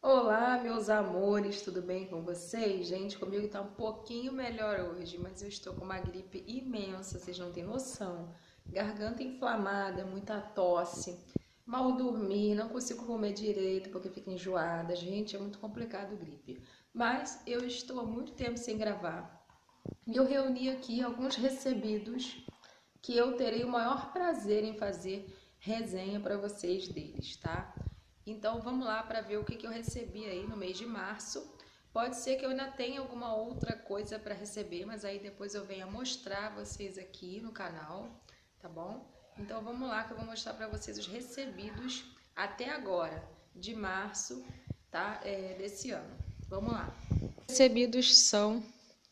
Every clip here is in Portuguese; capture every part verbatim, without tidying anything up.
Olá, meus amores, tudo bem com vocês? Gente, comigo tá um pouquinho melhor hoje, mas eu estou com uma gripe imensa, vocês não têm noção. Garganta inflamada, muita tosse, mal dormir, não consigo comer direito porque fico enjoada. Gente, é muito complicado gripe. Mas eu estou há muito tempo sem gravar e eu reuni aqui alguns recebidos que eu terei o maior prazer em fazer resenha para vocês deles, tá? Então vamos lá para ver o que, que eu recebi aí no mês de março. Pode ser que eu ainda tenha alguma outra coisa para receber, mas aí depois eu venho mostrar a vocês aqui no canal, tá bom? Então vamos lá que eu vou mostrar para vocês os recebidos até agora, de março, tá? É, desse ano. Vamos lá. Recebidos são,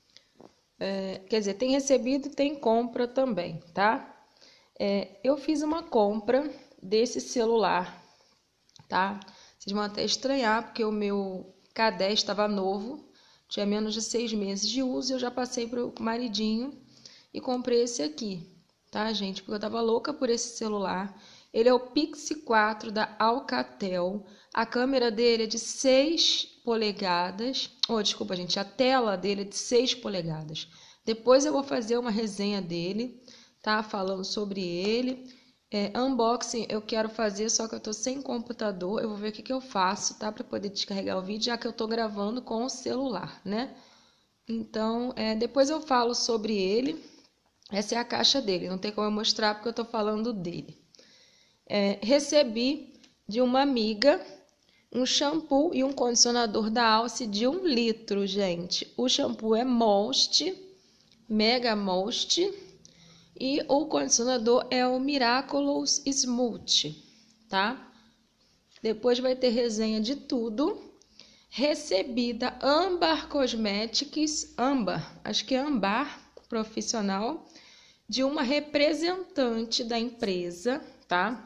é, quer dizer, tem recebido e tem compra também, tá? É, eu fiz uma compra desse celular, tá? Vocês vão até estranhar, porque o meu K dez estava novo, tinha menos de seis meses de uso, e eu já passei pro maridinho e comprei esse aqui, tá, gente? Porque eu tava louca por esse celular. Ele é o Pixie quatro da Alcatel. A câmera dele é de seis polegadas. Oh, desculpa, gente, a tela dele é de seis polegadas. Depois eu vou fazer uma resenha dele, tá? Falando sobre ele. É, unboxing eu quero fazer, só que eu tô sem computador. Eu vou ver o que que eu faço, tá? Pra poder descarregar o vídeo, já que eu tô gravando com o celular, né? Então, é, depois eu falo sobre ele. Essa é a caixa dele, não tem como eu mostrar porque eu tô falando dele. É, recebi de uma amiga um shampoo e um condicionador da Alce de um litro, gente. O shampoo é Most, Mega Most. E o condicionador é o Miraculous Smooth, tá? Depois vai ter resenha de tudo. Recebida Ambar Cosmetics, Ambar, acho que é Ambar Profissional, de uma representante da empresa, tá?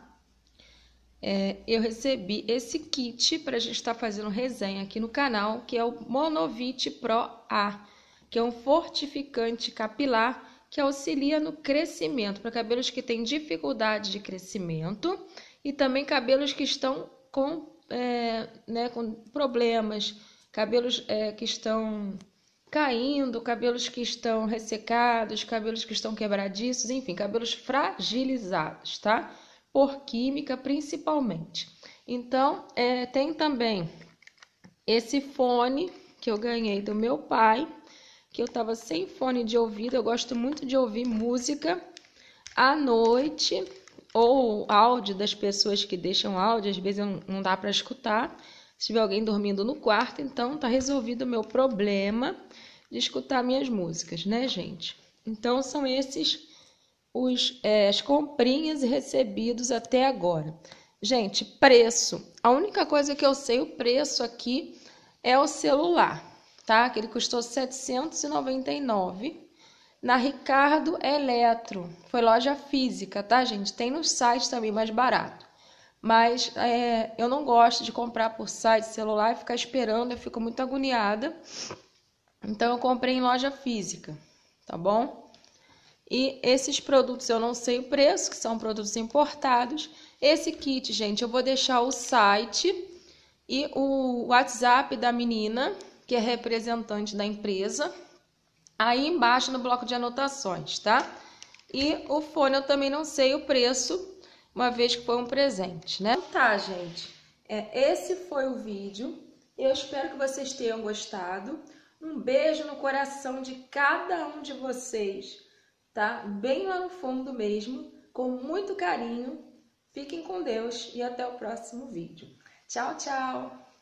É, eu recebi esse kit para a gente estar tá fazendo resenha aqui no canal, que é o Monovit Pro A, que é um fortificante capilar que auxilia no crescimento para cabelos que têm dificuldade de crescimento e também cabelos que estão com, é, né, com problemas, cabelos é, que estão caindo, cabelos que estão ressecados, cabelos que estão quebradiços, enfim, cabelos fragilizados, tá? Por química principalmente. Então, é, tem também esse fone que eu ganhei do meu pai, que eu tava sem fone de ouvido. Eu gosto muito de ouvir música à noite ou áudio das pessoas que deixam áudio, às vezes não dá para escutar. Se tiver alguém dormindo no quarto, então tá resolvido o meu problema de escutar minhas músicas, né, gente? Então são esses os, é, as comprinhas e recebidos até agora. Gente, preço. A única coisa que eu sei o preço aqui é o celular, tá? Que ele custou setecentos e noventa e nove reais na Ricardo Eletro. Foi loja física, tá, gente? Tem no site também mais barato. Mas é, eu não gosto de comprar por site celular e ficar esperando, eu fico muito agoniada. Então eu comprei em loja física, tá bom? E esses produtos eu não sei o preço, que são produtos importados. Esse kit, gente, eu vou deixar o site e o WhatsApp da menina, que é representante da empresa, aí embaixo no bloco de anotações, tá? E o fone eu também não sei o preço, uma vez que foi um presente, né? Tá, gente. É, esse foi o vídeo. Eu espero que vocês tenham gostado. Um beijo no coração de cada um de vocês, tá? Bem lá no fundo mesmo, com muito carinho. Fiquem com Deus e até o próximo vídeo. Tchau, tchau!